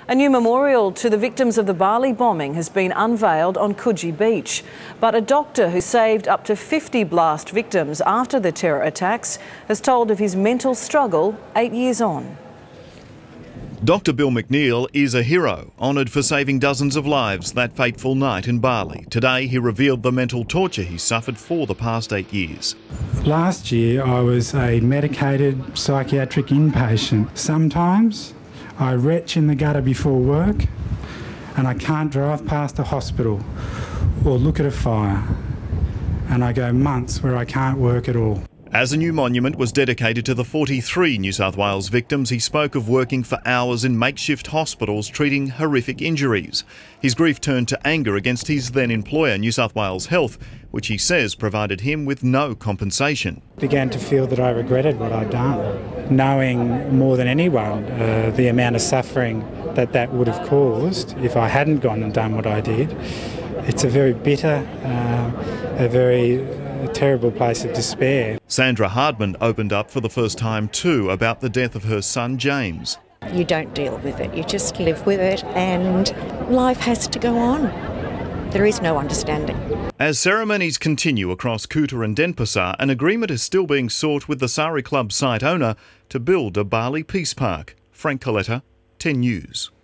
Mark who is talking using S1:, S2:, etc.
S1: A new memorial to the victims of the Bali bombing has been unveiled on Coogee Beach. But a doctor who saved up to 50 blast victims after the terror attacks has told of his mental struggle 8 years on.
S2: Dr Bill McNeil is a hero, honoured for saving dozens of lives that fateful night in Bali. Today he revealed the mental torture he suffered for the past 8 years.
S3: Last year I was a medicated psychiatric inpatient. Sometimes I retch in the gutter before work and I can't drive past a hospital or look at a fire, and I go months where I can't work at all.
S2: As a new monument was dedicated to the 43 New South Wales victims, he spoke of working for hours in makeshift hospitals treating horrific injuries. His grief turned to anger against his then employer, New South Wales Health, which he says provided him with no compensation.
S3: I began to feel that I regretted what I'd done, knowing more than anyone the amount of suffering that would have caused if I hadn't gone and done what I did. It's a very bitter, a terrible place of despair.
S2: Sandra Hardman opened up for the first time too about the death of her son James.
S4: You don't deal with it, you just live with it, and life has to go on. There is no understanding.
S2: As ceremonies continue across Kuta and Denpasar, an agreement is still being sought with the Sari Club site owner to build a Bali Peace Park. Frank Coletta, 10 News.